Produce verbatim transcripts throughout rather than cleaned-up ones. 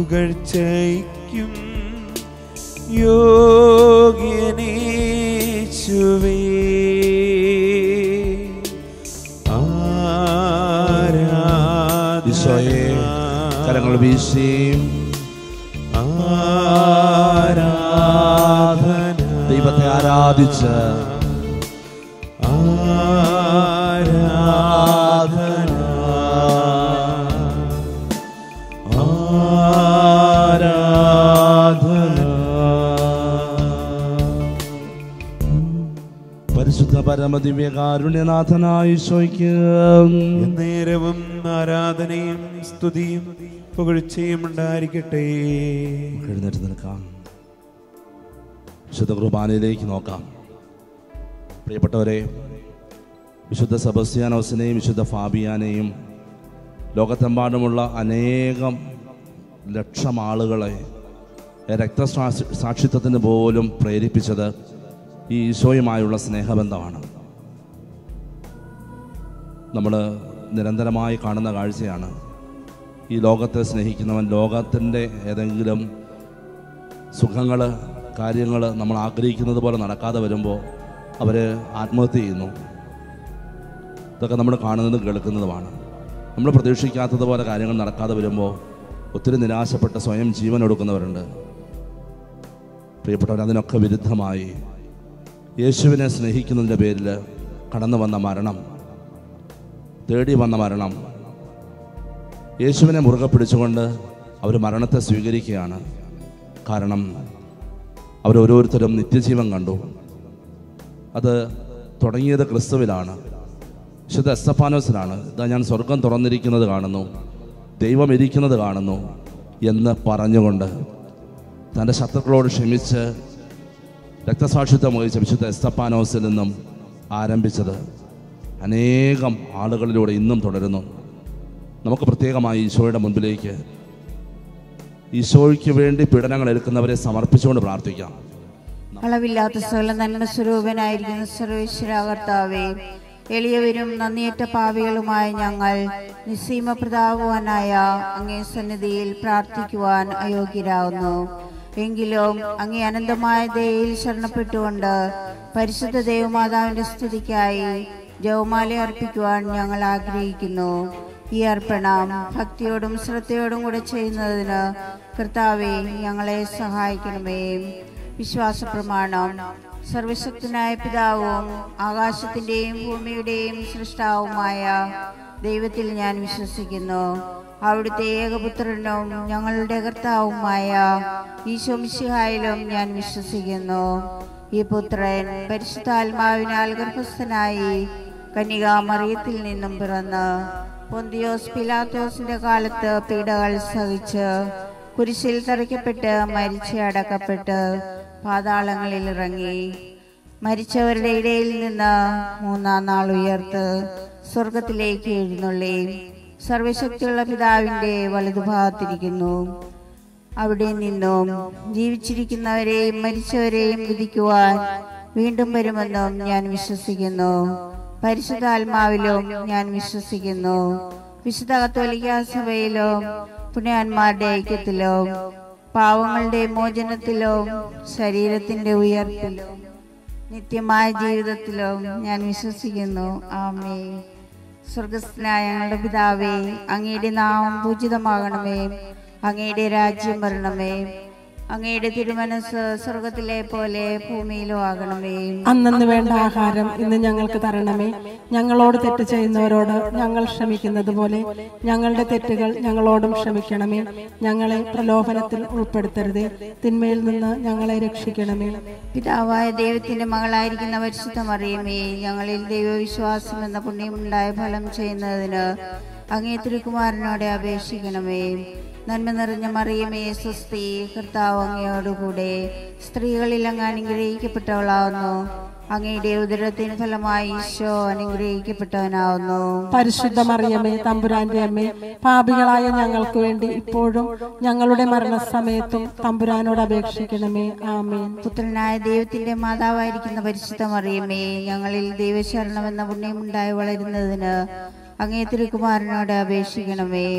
പുകഴ്ചയ്ക്കും യോഗ്യനേശുവേ. ഈശോയെ കരങ്ങൾ വീശി ആരാധന, ദൈവത്തെ ആരാധിച്ച് ആരാധന, ആരാധന. പരിശുദ്ധ പരമദിവ്യകാരുണ്യനാഥനായ ഈശോയ്ക്ക് നേരവും ആരാധനയും സ്തുതിയും പുകഴ്ചയും ഉണ്ടായിരിക്കട്ടെ. എഴുന്നേറ്റ് നിൽക്കാം. വിശുദ്ധ കുർബാനയിലേക്ക് നോക്കാം. പ്രിയപ്പെട്ടവരെ, വിശുദ്ധ സെബസ്ത്യാനോസിനെയും വിശുദ്ധ ഫാബിയാനെയും ലോകത്തെമ്പാടുമുള്ള അനേകം ലക്ഷം ആളുകളെ രക്തസാക്ഷി സാക്ഷിത്വത്തിന് പോലും പ്രേരിപ്പിച്ചത് ഈ ഈശോയുമായുള്ള സ്നേഹബന്ധമാണ്. നമ്മൾ നിരന്തരമായി കാണുന്ന കാഴ്ചയാണ്. ഈ ലോകത്തെ സ്നേഹിക്കുന്നവൻ ലോകത്തിൻ്റെ ഏതെങ്കിലും സുഖങ്ങൾ, കാര്യങ്ങൾ നമ്മൾ ആഗ്രഹിക്കുന്നത് പോലെ നടക്കാതെ വരുമ്പോൾ അവർ ആത്മഹത്യ ചെയ്യുന്നു. ഇതൊക്കെ നമ്മൾ കാണുന്നതും കേൾക്കുന്നതുമാണ്. നമ്മൾ പ്രതീക്ഷിക്കാത്തതുപോലെ കാര്യങ്ങൾ നടക്കാതെ വരുമ്പോൾ ഒത്തിരി നിരാശപ്പെട്ട് സ്വയം ജീവൻ ഒടുക്കുന്നവരുണ്ട്. പ്രിയപ്പെട്ടവർ, അതിനൊക്കെ വിരുദ്ധമായി യേശുവിനെ സ്നേഹിക്കുന്നതിൻ്റെ പേരിൽ കടന്നു വന്ന മരണം, തേടി വന്ന മരണം, യേശുവിനെ മുറുകെ പിടിച്ചുകൊണ്ട് അവർ മരണത്തെ സ്വീകരിക്കുകയാണ്. കാരണം അവരോരോരുത്തരും നിത്യജീവൻ കണ്ടു. അത് തുടങ്ങിയത് ക്രിസ്തുവിലാണ്, വിശുദ്ധ എസ്തഫാനോസിലാണ്. ഇതാ ഞാൻ സ്വർഗം തുറന്നിരിക്കുന്നത് കാണുന്നു, ദൈവം ഇരിക്കുന്നത് കാണുന്നു എന്ന് പറഞ്ഞുകൊണ്ട് തൻ്റെ ശത്രുക്കളോട് ക്ഷമിച്ച് രക്തസാക്ഷിത്വം വഹിച്ച വിശുദ്ധ എസ്തഫാനോസിൽ നിന്നും ആരംഭിച്ചത് അനേകം ആളുകളിലൂടെ ഇന്നും തുടരുന്നു. നമുക്ക് പ്രത്യേകമായി ഈശോയുടെ മുൻപിലേക്ക്, ഈശോയ്ക്ക് വേണ്ടി പീഡനങ്ങൾ എടുക്കുന്നവരെ സമർപ്പിച്ചുകൊണ്ട് പ്രാർത്ഥിക്കാം. അളവില്ലാത്ത സകല നന്മ സ്വരൂപനായിരിക്കുന്ന സർവേശ്വര കർത്താവേ, എളിയവരും നന്ദിയേറ്റ പാപികളുമായ ഞങ്ങൾ നിസ്സീമ പ്രതാപവാനായ അങ്ങേ സന്നിധിയിൽ പ്രാർത്ഥിക്കുവാൻ അയോഗ്യരാകുന്നു. എങ്കിലും അങ്ങേ അനന്തമായ ദയയിൽ ശരണപ്പെട്ടുകൊണ്ട് പരിശുദ്ധ ദേവമാതാവിന്റെ സ്തുതിക്കായി ജപമാല അർപ്പിക്കുവാൻ ഞങ്ങൾ ആഗ്രഹിക്കുന്നു. ഈ അർപ്പണം ഭക്തിയോടും ശ്രദ്ധയോടും കൂടെ ചെയ്യുന്നതിന് കർത്താവേ ഞങ്ങളെ സഹായിക്കണമേ. വിശ്വാസ പ്രമാണം. സർവശക്തനായ പിതാവും ആകാശത്തിന്റെയും ഭൂമിയുടെയും സൃഷ്ടാവുമായ ദൈവത്തിൽ ഞാൻ വിശ്വസിക്കുന്നു. അവിടുത്തെ ഏകപുത്രനും ഞങ്ങളുടെ കർത്താവുമായ ഈശോ മിശിഹായിലും ഞാൻ വിശ്വസിക്കുന്നു. ഈ പുത്രൻ പരിശുദ്ധാത്മാവിനാൽ ഗർഭസ്ഥനായി കന്യകാമറിയത്തിൽ നിന്നും പിറന്ന് പൊന്തിയോസ് പിലാത്തോസിന്റെ കാലത്ത് പീഡകൾ സഹിച്ച് കുരിശിൽ തറയ്ക്കപ്പെട്ട് മരിച്ച് അടക്കപ്പെട്ട് പാതാളങ്ങളിൽ ഇറങ്ങി മരിച്ചവരുടെ ഇടയിൽ നിന്ന് മൂന്നാം നാൾ ഉയർത്ത് സ്വർഗത്തിലേക്ക് എഴുന്നള്ളി സർവശക്തിയുള്ള പിതാവിന്റെ വലതുഭാഗത്തിരിക്കുന്നു. അവിടെ നിന്നും ജീവിച്ചിരിക്കുന്നവരെയും മരിച്ചവരെയും വിധിക്കുവാൻ വീണ്ടും വരുമെന്നും ഞാൻ വിശ്വസിക്കുന്നു. പരിശുദ്ധാത്മാവിലും ഞാൻ വിശ്വസിക്കുന്നു. വിശുദ്ധ കത്തോലിക്ക സഭയിലും പുണ്യവാന്മാരുടെ ഐക്യത്തിലും പാവങ്ങളുടെ മോചനത്തിലും ശരീരത്തിന്റെ ഉയർപ്പിലും നിത്യമായ ജീവിതത്തിലും ഞാൻ വിശ്വസിക്കുന്നു. ആമേൻ. സ്വർഗസ്ഥനായ ഞങ്ങളുടെ പിതാവേ, അങ്ങയുടെ നാമം പൂജിതമാകണമേ. അങ്ങയുടെ രാജ്യം വരണമേ. അങ്ങയുടെ തിരുമനസ് സ്വർഗത്തിലെ പോലെ ഭൂമിയിലും ആകണമേ. അന്നന്ന് വേണ്ട ആഹാരം ഇന്ന് ഞങ്ങൾക്ക് തരണമേ. ഞങ്ങളോട് തെറ്റ് ചെയ്യുന്നവരോട് ഞങ്ങൾ ക്ഷമിക്കുന്നത് പോലെ ഞങ്ങളുടെ തെറ്റുകൾ ഞങ്ങളോടും ക്ഷമിക്കണമേ. ഞങ്ങളെ പ്രലോഭനത്തിൽ ഉൾപ്പെടുത്തരുതേ, തിന്മയിൽ നിന്ന് ഞങ്ങളെ രക്ഷിക്കണമേ. പിതാവായ ദൈവത്തിന്റെ മകളായിരിക്കുന്ന പരിശുദ്ധ മറിയമേ, ഞങ്ങളിൽ ദൈവവിശ്വാസം എന്ന പുണ്യമുണ്ടായ ഫലം ചെയ്യുന്നതിന് അങ്ങേ തിരുക്കുമാരനോടെ അപേക്ഷിക്കണമേ. നന്മ നിറഞ്ഞ മറിയമേ സ്വസ്തി, കർത്താവ് അങ്ങയോടുകൂടെ സ്ത്രീകളിൽ അങ്ങ് അനുഗ്രഹിക്കപ്പെട്ടവളാവുന്നു. അങ്ങയുടെ ഉദരത്തിന് ഫലമായി ഈശോ അനുഗ്രഹിക്കപ്പെട്ടവനാവുന്നു. പരിശുദ്ധ മറിയമേ, തമ്പുരാന്റെ അമ്മേ, പാപികളായ ഞങ്ങൾക്ക് വേണ്ടി ഇപ്പോഴും ഞങ്ങളുടെ മരണസമയത്തും തമ്പുരാനോട് അപേക്ഷിക്കണമേ. ആമേൻ. പുത്രനായ ദൈവത്തിന്റെ മാതാവായിരിക്കുന്ന പരിശുദ്ധ മറിയമേ, ഞങ്ങളിൽ ദൈവശരണമെന്ന പുണ്യമുണ്ടായി വളരുന്നതിന് അങ്ങേ തിരുക്കുമാരനോട് അപേക്ഷിക്കണമേ.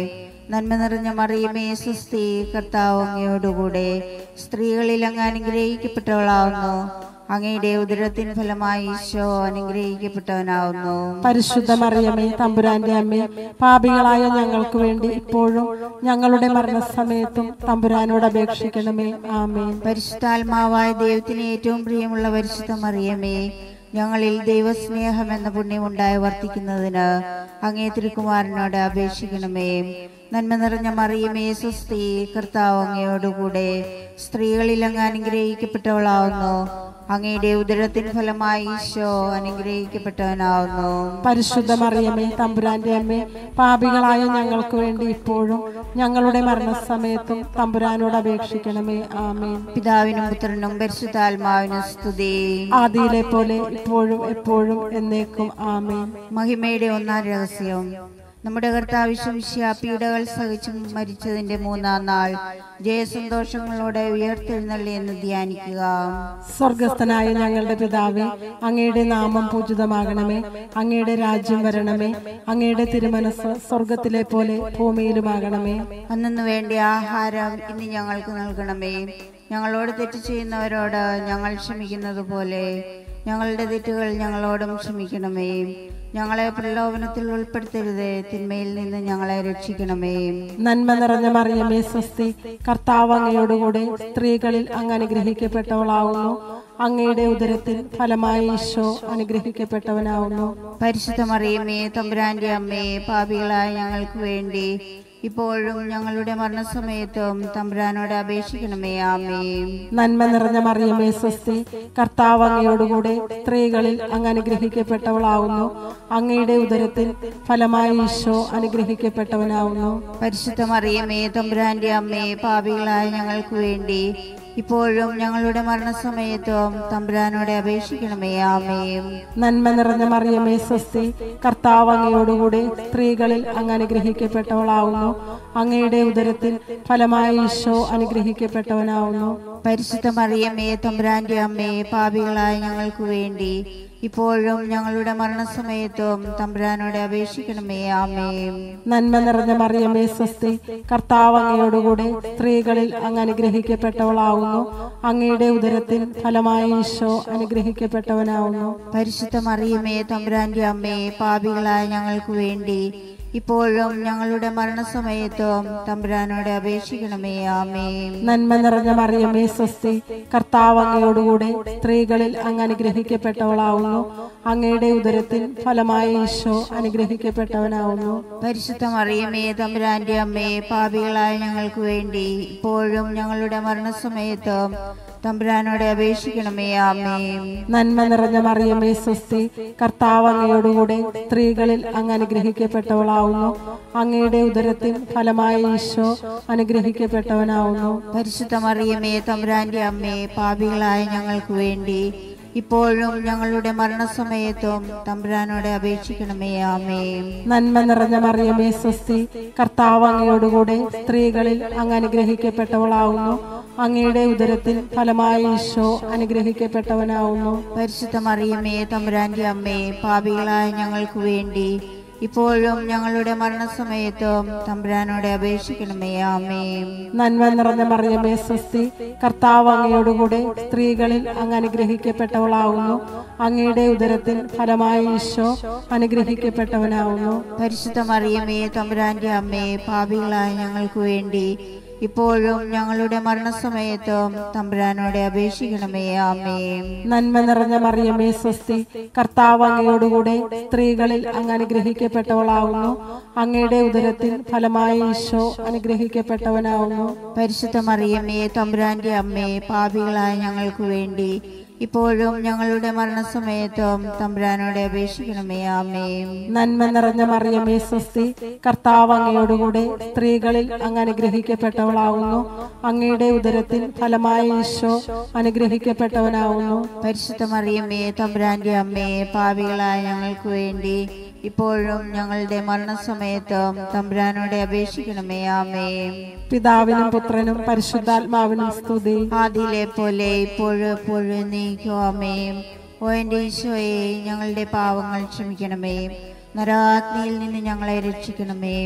നന്മ നിറഞ്ഞ മറിയമേ സ്വസ്തി, കർത്താവ് അങ്ങയോടുകൂടെ സ്ത്രീകളിൽ അങ്ങ് അനുഗ്രഹിക്കപ്പെട്ടവളാവുന്നു. അങ്ങയുടെ ഉദരത്തിൻ ഫലമായി ഈശോ അനുഗ്രഹിക്കപ്പെട്ടവനാവുന്നു. പരിശുദ്ധ മറിയമേ തമ്പുരാന്റെ അമ്മേ, പാപികളായ ഞങ്ങൾക്ക് വേണ്ടി ഇപ്പോഴും ഞങ്ങളുടെ മരണസമയത്തും തമ്പുരാനോട് അപേക്ഷിക്കണമേ. ആമേൻ. പരിശുദ്ധാത്മാവായ ദൈവത്തിന് ഏറ്റവും പ്രിയമുള്ള പരിശുദ്ധ മറിയമേ, ഞങ്ങളിൽ ദൈവസ്നേഹം എന്ന പുണ്യമുണ്ടായി വർത്തിക്കുന്നതിന് അങ്ങേ തിരുക്കുമാരനോട് അപേക്ഷിക്കണമേ. നന്മ നിറഞ്ഞ മറിയമേ സ്വസ്തി, കർത്താവ് അങ്ങയോടുകൂടെ സ്ത്രീകളിൽ അങ്ങ് അനുഗ്രഹിക്കപ്പെട്ടവളാവുന്നു. അങ്ങയുടെ ഉദരത്തിൻ ഫലമായി ഈശോ അനുഗ്രഹിക്കപ്പെട്ടവനാവുന്നു. പരിശുദ്ധ മറിയമേ തമ്പുരാന്റെ അമ്മേ, പാപികളായ ഞങ്ങൾക്ക് വേണ്ടി ഇപ്പോഴും ഞങ്ങളുടെ മരണസമയത്തും തമ്പുരാനോട് അപേക്ഷിക്കണമേ. ആമേൻ. പിതാവിനും പുത്രനും പരിശുദ്ധാത്മാവിനും സ്തുതി. ആദിയിലെ പോലെ ഇപ്പോഴും എപ്പോഴും എന്നേക്കും. ആമേൻ. മഹിമയുടെ ഒന്നാം രഹസ്യം. നമ്മുടെ കർത്താവ് ഈശോ പീഡകൾ സഹിച്ചു മരിച്ചതിന്റെ മൂന്നാം നാൾ ജയസന്തോഷങ്ങളോടെ ഉയർത്തെഴുന്നള്ളി എന്ന് ധ്യാനിക്കുക. സ്വർഗസ്ഥനായ ഞങ്ങളുടെ പിതാവേ, അങ്ങയുടെ നാമം പൂജിതമാകണമേ. അങ്ങയുടെ രാജ്യം വരണമേ. അങ്ങയുടെ തിരുമനസ് സ്വർഗത്തിലെ പോലെ ഭൂമിയിലുമാകണമേ. അന്നു വേണ്ട ആഹാരം ഇന്ന് ഞങ്ങൾക്ക് നൽകണമേ. ഞങ്ങളോട് തെറ്റ് ചെയ്യുന്നവരോട് ഞങ്ങൾ ക്ഷമിക്കുന്നത് പോലെ ഞങ്ങളുടെ തെറ്റുകൾ ഞങ്ങളോടും ക്ഷമിക്കണമേ. ഞങ്ങളെ പ്രലോഭനത്തിൽ ഉൾപ്പെടുത്തരുതേ, തിന്മയിൽ നിന്ന് ഞങ്ങളെ രക്ഷിക്കണമേ. നന്മ നിറഞ്ഞ മറിയമേ സ്വസ്തി, കർത്താവ് അങ്ങയോടുകൂടെ സ്ത്രീകളിൽ അങ്ങ് അനുഗ്രഹിക്കപ്പെട്ടവളാവുന്നു. അങ്ങയുടെ ഉദരത്തിൽ ഫലമായി ഈശോ അനുഗ്രഹിക്കപ്പെട്ടവനാവുന്നു. പരിശുദ്ധ മറിയമേ തമ്പുരാന്റെ അമ്മേ, പാപികളായ ഞങ്ങൾക്ക് വേണ്ടി ഇപ്പോഴും ഞങ്ങളുടെ മരണസമയത്തും തമ്പുരാനോട് അപേക്ഷിക്കണമേ. ആമേൻ. നന്മ നിറഞ്ഞ മറിയമേ സ്വസ്തി, കർത്താവ് അങ്ങയോടുകൂടെ സ്ത്രീകളിൽ അങ്ങ് അനുഗ്രഹിക്കപ്പെട്ടവളാവുന്നു. അങ്ങയുടെ ഉദരത്തിൽ ഫലമായി ഈശോ അനുഗ്രഹിക്കപ്പെട്ടവനാവുന്നു. പരിശുദ്ധ മറിയമേ തമ്പുരാന്റെ അമ്മേ, പാപികളായ ഞങ്ങൾക്ക് വേണ്ടി ഇപ്പോഴും ഞങ്ങളുടെ മരണസമയത്തും തമ്പുരാനോട് അപേക്ഷിക്കണമേ. ആമേൻ. നന്മ നിറഞ്ഞ മറിയമേ സ്വസ്തി, കർത്താവ് അങ്ങയോടുകൂടെ സ്ത്രീകളിൽ അങ്ങ് അനുഗ്രഹിക്കപ്പെട്ടവളാവുന്നു. അങ്ങയുടെ ഉദരത്തിൽ ഫലമായി ഈശോ അനുഗ്രഹിക്കപ്പെട്ടവനാവുന്നു. പരിശുദ്ധ മറിയമേ തമ്പുരാന്റെ അമ്മേ, പാപികളായ ഞങ്ങൾക്ക് വേണ്ടി ഇപ്പോഴും ഞങ്ങളുടെ മരണസമയത്തും തമ്പുരാനോട് അപേക്ഷിക്കണമേ. ആമേൻ. നന്മ നിറഞ്ഞ മറിയമേ സ്വസ്തി, കർത്താവ് അങ്ങയോടുകൂടെ സ്ത്രീകളിൽ അങ്ങ് അനുഗ്രഹിക്കപ്പെട്ടവളാവുന്നു. അങ്ങയുടെ ഉദരത്തിൽ ഫലമായി ഈശോ അനുഗ്രഹിക്കപ്പെട്ടവനാവുന്നു. പരിശുദ്ധ മറിയമേ തമ്പുരാന്റെ അമ്മേ, പാപികളായ ഞങ്ങൾക്ക് വേണ്ടി ഇപ്പോഴും ഞങ്ങളുടെ മരണസമയത്തും തമ്പുരാനോട് അപേക്ഷിക്കണമേ. ആമേൻ. നന്മ നിറഞ്ഞ മറിയമേ സ്വസ്തി, കർത്താവ് അങ്ങയോടുകൂടെ സ്ത്രീകളിൽ അങ്ങ് അനുഗ്രഹിക്കപ്പെട്ടവളാവുന്നു. അങ്ങയുടെ ഉദരത്തിൽ ഫലമായി ഈശോ അനുഗ്രഹിക്കപ്പെട്ടവനാവുന്നു. പരിശുദ്ധ മറിയമേ തമ്പുരാന്റെ അമ്മേ, പാപികളായ ഞങ്ങൾക്ക് വേണ്ടി ഇപ്പോഴും ഞങ്ങളുടെ മരണസമയത്തും തമ്പുരാനോട് അപേക്ഷിക്കണമേ. ആമേൻ. നന്മ നിറഞ്ഞ മറിയമേ സ്വസ്തി, കർത്താവ് അങ്ങയോടുകൂടെ സ്ത്രീകളിൽ അങ്ങ് അനുഗ്രഹിക്കപ്പെട്ടവളാവുന്നു. അങ്ങയുടെ ഉദരത്തിൽ ഫലമായി ഈശോ അനുഗ്രഹിക്കപ്പെട്ടവനാവുന്നു. പരിശുദ്ധ മറിയമേ തമ്പുരാന്റെ അമ്മേ, പാപികളായ ഞങ്ങൾക്ക് വേണ്ടി ഇപ്പോഴും ഞങ്ങളുടെ മരണസമയത്തും തമ്പുരാനോട് അപേക്ഷിക്കണമേ. ആമേൻ. നന്മ നിറഞ്ഞ മറിയമേ സ്വസ്തി, കർത്താവ് അങ്ങയോടുകൂടെ സ്ത്രീകളിൽ അങ്ങ് അനുഗ്രഹിക്കപ്പെട്ടവളാവുന്നു. അങ്ങയുടെ ഉദരത്തിൽ ഫലമായി ഈശോ അനുഗ്രഹിക്കപ്പെട്ടവനാവുന്നു. പരിശുദ്ധ മറിയമേ തമ്പുരാന്റെ അമ്മേ, പാപികളായ ഞങ്ങൾക്ക് വേണ്ടി ഇപ്പോഴും ഞങ്ങളുടെ മരണസമയത്തും തമ്പുരാനോട് അപേക്ഷിക്കണമേ. ആമേൻ. നന്മ നിറഞ്ഞ മറിയമേ സ്വസ്തി, കർത്താവ് അങ്ങയോടുകൂടെ സ്ത്രീകളിൽ അങ്ങ് അനുഗ്രഹിക്കപ്പെട്ടവളാവുന്നു. അങ്ങയുടെ ഉദരത്തിൽ ഫലമായി ഈശോ അനുഗ്രഹിക്കപ്പെട്ടവനാവുന്നു. പരിശുദ്ധ മറിയമേ തമ്പുരാന്റെ അമ്മേ, പാപികളായ ഞങ്ങൾക്ക് വേണ്ടി ഇപ്പോഴും ഞങ്ങളുടെ മരണസമയത്തും തമ്പുരാനോട് അപേക്ഷിക്കണമേ. ആമേൻ. നന്മ നിറഞ്ഞ മറിയമേ സ്വസ്തി, കർത്താവ് അങ്ങയോടുകൂടെ സ്ത്രീകളിൽ അങ്ങ് അനുഗ്രഹിക്കപ്പെട്ടവളാവുന്നു. അങ്ങയുടെ ഉദരത്തിൽ ഫലമായി ഈശോ അനുഗ്രഹിക്കപ്പെട്ടവനാവുന്നു. പരിശുദ്ധ മറിയമേ തമ്പുരാന്റെ അമ്മേ, പാപികളായ ഞങ്ങൾക്ക് വേണ്ടി ഇപ്പോഴും ഞങ്ങളുടെ മരണസമയത്തും തമ്പുരാനോട് അപേക്ഷിക്കണമേ. ആമേൻ. നന്മ നിറഞ്ഞ മറിയമേ സ്വസ്തി, കർത്താവ് അങ്ങയോടുകൂടെ സ്ത്രീകളിൽ അങ്ങ് അനുഗ്രഹിക്കപ്പെട്ടവളാവുന്നു. അങ്ങയുടെ ഉദരത്തിൽ ഫലമായി ഈശോ അനുഗ്രഹിക്കപ്പെട്ടവനാവുന്നു. പരിശുദ്ധ മറിയമേ തമ്പുരാന്റെ അമ്മേ, പാപികളായ ഞങ്ങൾക്ക് വേണ്ടി ഇപ്പോഴും ഞങ്ങളുടെ മരണസമയത്തും തമ്പുരാനോട് അപേക്ഷിക്കണമേ. ആമേൻ. പിതാവിനും പുത്രനും പരിശുദ്ധാത്മാവിനും സ്തുതി. ആദിയിലെ പോലെ ഇപ്പോഴും എപ്പോഴും എന്നേക്കും. ആമേൻ. ഓ എൻ്റെ ഈശോയെ, ഞങ്ങളുടെ പാവങ്ങൾ ക്ഷമിക്കണമേ. നരാഗ്നിയിൽ നിന്ന് ഞങ്ങളെ രക്ഷിക്കണമേ.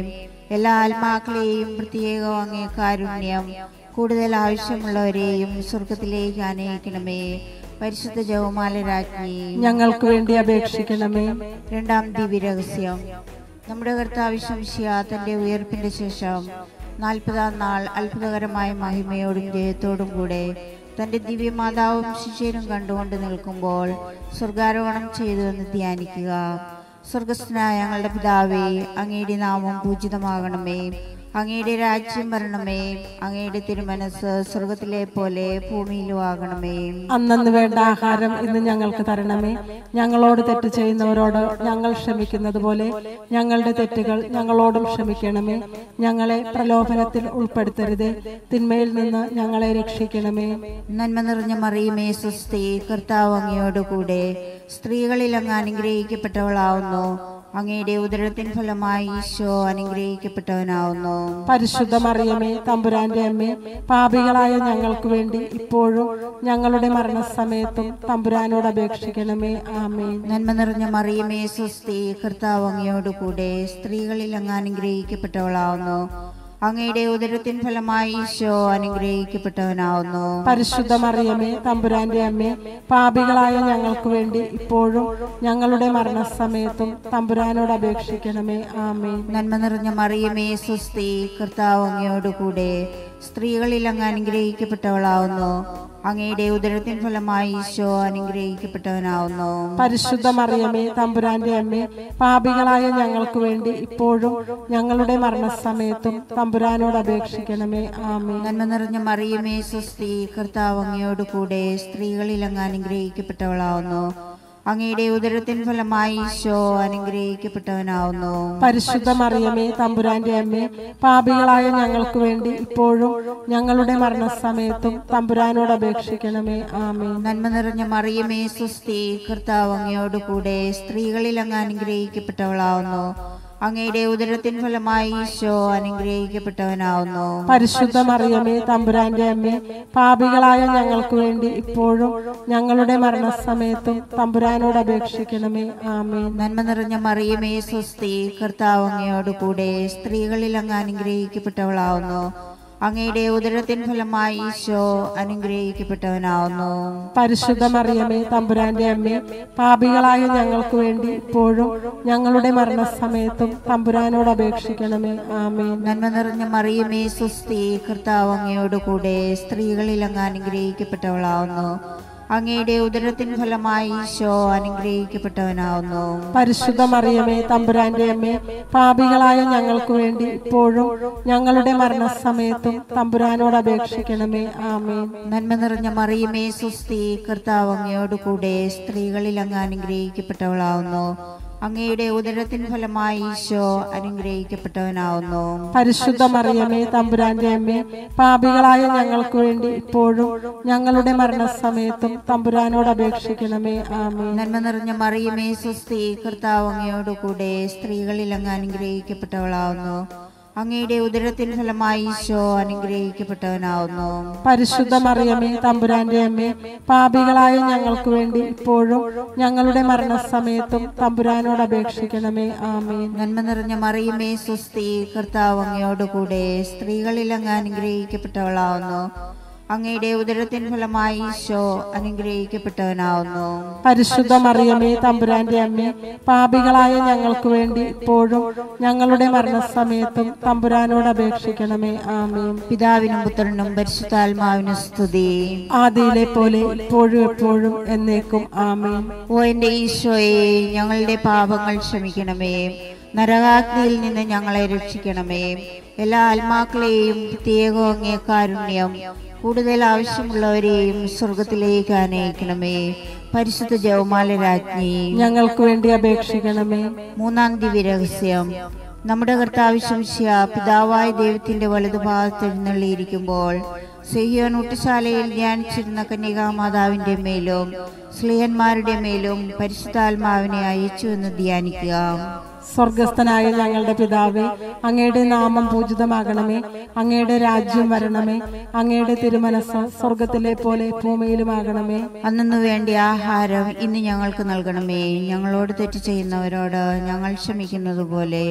എല്ലാ ആത്മാക്കളെയും പ്രത്യേകം അങ്ങേ കാരുണ്യം കൂടുതൽ ആവശ്യമുള്ളവരെയും സ്വർഗത്തിലേക്ക് ആനയിക്കണമേ. പരിശുദ്ധ ജപമാല രാജ്ഞി, ഞങ്ങൾക്ക് വേണ്ടി അപേക്ഷിക്കണമേ. രണ്ടാം ദിവ്യരഹസ്യം. നമ്മുടെ കർത്താവ് ശംശിയ തന്റെ ഉയർപ്പിന്റെ ശേഷം നാൽപ്പതാം നാൾ അത്ഭുതകരമായ മഹിമയോടും ജയത്തോടും കൂടെ തന്റെ ദിവ്യമാതാവും ശിഷ്യരും കണ്ടുകൊണ്ട് നിൽക്കുമ്പോൾ സ്വർഗാരോഹണം ചെയ്തു എന്ന് ധ്യാനിക്കുക. സ്വർഗസ്ഥനായ ഞങ്ങളുടെ പിതാവേ, അങ്ങയുടെ നാമം പൂജിതമാകണമേ. അങ്ങയുടെ രാജ്യം വരണമേ. അങ്ങയുടെ തിരുമനസ് സ്വർഗത്തിലെ പോലെ ഭൂമിയിലും ആകണമേ. അന്നന്ന് വേണ്ട ആഹാരം ഇന്ന് ഞങ്ങൾക്ക് തരണമേ. ഞങ്ങളോട് തെറ്റ് ചെയ്യുന്നവരോട് ഞങ്ങൾ ക്ഷമിക്കുന്നത് പോലെ ഞങ്ങളുടെ തെറ്റുകൾ ഞങ്ങളോടും ക്ഷമിക്കണമേ. ഞങ്ങളെ പ്രലോഭനത്തിൽ ഉൾപ്പെടുത്തരുത്, തിന്മയിൽ നിന്ന് ഞങ്ങളെ രക്ഷിക്കണമേ. നന്മ നിറഞ്ഞ മറിയമേ സ്വസ്തി, കർത്താവ് അങ്ങയോട് കൂടെ സ്ത്രീകളിൽ അങ്ങ് അനുഗ്രഹിക്കപ്പെട്ടവളാവുന്നു. അങ്ങയുടെ ഉദരത്തിൻ ഫലമായി ഈശോ അനുഗ്രഹിക്കപ്പെട്ടവനാവുന്നു. പരിശുദ്ധ മറിയമേ, തമ്പുരാന്റെ അമ്മേ, പാപികളായ ഞങ്ങൾക്ക് വേണ്ടി ഇപ്പോഴും ഞങ്ങളുടെ മരണസമയത്തും തമ്പുരാനോട് അപേക്ഷിക്കണമേ. ആമേൻ. നന്മ നിറഞ്ഞ മറിയമേ സ്വസ്തി, കർത്താവ് അങ്ങയോട് കൂടെ സ്ത്രീകളിൽ അങ്ങ് അനുഗ്രഹിക്കപ്പെട്ടവളാവുന്നു. അങ്ങയുടെ ഉദരത്തിൻ ഫലമായി ഈശോ അനുഗ്രഹിക്കപ്പെട്ടവനാവുന്നു. പരിശുദ്ധ മറിയമേ, തമ്പുരാന്റെ അമ്മേ, പാപികളായ ഞങ്ങൾക്ക് വേണ്ടി ഇപ്പോഴും ഞങ്ങളുടെ മരണസമയത്തും തമ്പുരാനോട് അപേക്ഷിക്കണമേ. ആമേൻ. നന്മ നിറഞ്ഞ മറിയമേ സ്വസ്തി, കർത്താവ് അങ്ങയോട് കൂടെ സ്ത്രീകളിൽ അങ്ങ് അനുഗ്രഹിക്കപ്പെട്ടവളാവുന്നു. അങ്ങയുടെ ഉദരത്തിൻ ഫലമായി ഈശോ അനുഗ്രഹിക്കപ്പെട്ടവനാവുന്നു. പരിശുദ്ധ മറിയമേ, തമ്പുരാന്റെ അമ്മേ, പാപികളായ ഞങ്ങൾക്ക് വേണ്ടി ഇപ്പോഴും ഞങ്ങളുടെ മരണസമയത്തും തമ്പുരാനോട് അപേക്ഷിക്കണമേ. ആമേൻ. നന്മ നിറഞ്ഞ മറിയമേ സ്വസ്തി, കർത്താവ് അങ്ങയോട് കൂടെ സ്ത്രീകളിൽ അങ്ങ് അനുഗ്രഹിക്കപ്പെട്ടവളാവുന്നു. അങ്ങയുടെ ഉദരത്തിൻ ഫലമായി ഈശോ അനുഗ്രഹിക്കപ്പെട്ടവനാവുന്നു. പരിശുദ്ധ മറിയമേ, തമ്പുരാന്റെ അമ്മേ, പാപികളായ ഞങ്ങൾക്ക് വേണ്ടി ഇപ്പോഴും ഞങ്ങളുടെ മരണസമയത്തും തമ്പുരാനോട് അപേക്ഷിക്കണമേ. ആമേൻ. നന്മ നിറഞ്ഞ മറിയമേ സ്വസ്തി, കർത്താവ് അങ്ങയോട് കൂടെ സ്ത്രീകളിൽ അങ്ങ് അനുഗ്രഹിക്കപ്പെട്ടവളാവുന്നു. അങ്ങയുടെ ഉദരത്തിൻ ഫലമായി ഈശോ അനുഗ്രഹിക്കപ്പെട്ടവനാവുന്നു. പരിശുദ്ധ മറിയമേ, തമ്പുരാന്റെ അമ്മേ, പാപികളായ ഞങ്ങൾക്ക് വേണ്ടി ഇപ്പോഴും ഞങ്ങളുടെ മരണസമയത്തും തമ്പുരാനോട് അപേക്ഷിക്കണമേ. ആമേൻ. നന്മ നിറഞ്ഞ മറിയമേ സ്വസ്തി, കർത്താവ് അങ്ങയോട് കൂടെ സ്ത്രീകളിൽ അങ്ങ് അനുഗ്രഹിക്കപ്പെട്ടവളാവുന്നു. അങ്ങയുടെ ഉദരത്തിൻ ഫലമായി ഈശോ അനുഗ്രഹിക്കപ്പെട്ടവനാവുന്നു. പരിശുദ്ധ മറിയമേ, തമ്പുരാന്റെ അമ്മേ, പാപികളായ ഞങ്ങൾക്ക് വേണ്ടി ഇപ്പോഴും ഞങ്ങളുടെ മരണസമയത്തും തമ്പുരാനോട് അപേക്ഷിക്കണമേ. ആമേൻ. നന്മ നിറഞ്ഞ മറിയമേ സ്വസ്തി, കർത്താവ് അങ്ങയോട് കൂടെ സ്ത്രീകളിൽ അങ്ങ് അനുഗ്രഹിക്കപ്പെട്ടവളാവുന്നു. അങ്ങയുടെ ഉദരത്തിൻ ഫലമായി ഈശോ അനുഗ്രഹിക്കപ്പെട്ടവനാവുന്നു. പരിശുദ്ധ മറിയമേ, തമ്പുരാന്റെ അമ്മേ, പാപികളായ ഞങ്ങൾക്ക് വേണ്ടി ഇപ്പോഴും ഞങ്ങളുടെ മരണസമയത്തും തമ്പുരാനോട് അപേക്ഷിക്കണമേ. ആമേൻ. നന്മ നിറഞ്ഞ മറിയമേ സ്വസ്തി, കർത്താവ് അങ്ങയോട് കൂടെ സ്ത്രീകളിൽ അങ്ങ് അനുഗ്രഹിക്കപ്പെട്ടവളാവുന്നു. അങ്ങയുടെ ഉദരത്തിൻ ഫലമായി ഈശോ അനുഗ്രഹിക്കപ്പെട്ടവനാവുന്നു. പരിശുദ്ധ മറിയമേ, തമ്പുരാന്റെ അമ്മേ, പാപികളായ ഞങ്ങൾക്ക് വേണ്ടി ഇപ്പോഴും ഞങ്ങളുടെ മരണസമയത്തും തമ്പുരാനോട് അപേക്ഷിക്കണമേ. ആമേൻ. നന്മ നിറഞ്ഞ മറിയമേ സ്വസ്തി, കർത്താവ് അങ്ങയോട് കൂടെ സ്ത്രീകളിൽ അങ്ങ് അനുഗ്രഹിക്കപ്പെട്ടവളാവുന്നു. അങ്ങയുടെ ഉദരത്തിൻ ഫലമായി ഈശോ അനുഗ്രഹിക്കപ്പെട്ടവനാവുന്നു. പരിശുദ്ധ മറിയമേ, തമ്പുരാന്റെ അമ്മേ, പാപികളായ ഞങ്ങൾക്ക് വേണ്ടി ഇപ്പോഴും ഞങ്ങളുടെ മരണസമയത്തും തമ്പുരാനോട് അപേക്ഷിക്കണമേ. ആമേൻ. നന്മ നിറഞ്ഞ മറിയമേ സ്വസ്തി, കർത്താവ് അങ്ങയോട് കൂടെ സ്ത്രീകളിൽ അങ്ങ് അനുഗ്രഹിക്കപ്പെട്ടവളാവുന്നു. അങ്ങയുടെ ഉദരത്തിൻ ഫലമായി ഈശോ അനുഗ്രഹിക്കപ്പെട്ടവനാവുന്നു. പരിശുദ്ധ മറിയമേ, തമ്പുരാന്റെ അമ്മേ, പാപികളായ ഞങ്ങൾക്ക് വേണ്ടി ഇപ്പോഴും ഞങ്ങളുടെ മരണസമയത്തും തമ്പുരാനോട് അപേക്ഷിക്കണമേ. ആമേൻ. പിതാവിനും പുത്രനും പരിശുദ്ധാത്മാവിനും സ്തുതി. ആദിയിലെ പോലെ ഇപ്പോഴും എപ്പോഴും എന്നേക്കും. ആമേൻ. ഓ എന്റെ ഈശോയെ, ഞങ്ങളുടെ പാപങ്ങൾ ക്ഷമിക്കണമേ. നരകാഗ്നിയിൽ നിന്ന് ഞങ്ങളെ രക്ഷിക്കണമേ. എല്ലാ ആത്മാക്കളെയും പ്രത്യേകം അങ്ങേ കാരുണ്യം കൂടുതൽ ആവശ്യമുള്ളവരെയും സ്വർഗത്തിലേക്ക് ആനയിക്കണമേ. പരിശുദ്ധ ജപമാല രാജ്ഞി, ഞങ്ങൾക്ക് വേണ്ടി അപേക്ഷിക്കണമേ. മൂന്നാം ദിവ്യരഹസ്യം. നമ്മുടെ കർത്താവ് ശംശിയ പിതാവായ ദൈവത്തിന്റെ വലതുഭാഗത്ത് എഴുന്നള്ളിയിരിക്കുമ്പോൾ സിഹിയോൻ ഊട്ടുശാലയിൽ ധ്യാനിച്ചിരുന്ന കന്യകാമാതാവിന്റെ മേലും സ്ലീഹന്മാരുടെ മേലും പരിശുദ്ധാത്മാവിനെ അയച്ചു എന്ന് ധ്യാനിക്കുക. സ്വർഗസ്ഥനായ ഞങ്ങളുടെ പിതാവേ, അങ്ങയുടെ നാമം പൂജിതമാകണമേ. അങ്ങയുടെ രാജ്യം വരണമേ. അങ്ങയുടെ തിരുമനസ് സ്വർഗത്തിലെ പോലെ ഭൂമിയിലുമാകണമേ. അന്നു വേണ്ട ആഹാരം ഇന്ന് ഞങ്ങൾക്ക് നൽകണമേ. ഞങ്ങളോട് തെറ്റ് ചെയ്യുന്നവരോട് ഞങ്ങൾ ക്ഷമിക്കുന്നത് പോലെ